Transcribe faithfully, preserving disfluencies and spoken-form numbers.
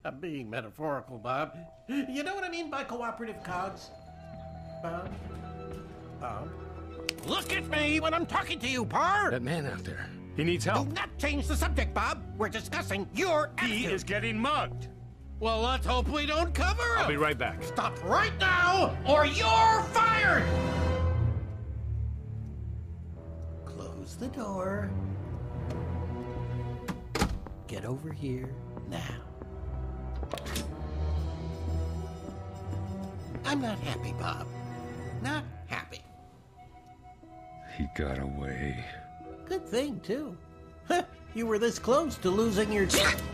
I'm being metaphorical, Bob. You know what I mean by cooperative cogs? Bob? Bob? Look at me when I'm talking to you, Parr! That man out there, he needs help. Do not change the subject, Bob. We're discussing your attitude. He is getting mugged. Well, let's hope we don't cover him. I'll be right back. Stop right now, or you're fired! Close the door. Get over here now. I'm not happy, Bob. Not happy. He got away. Good thing, too. You were this close to losing your...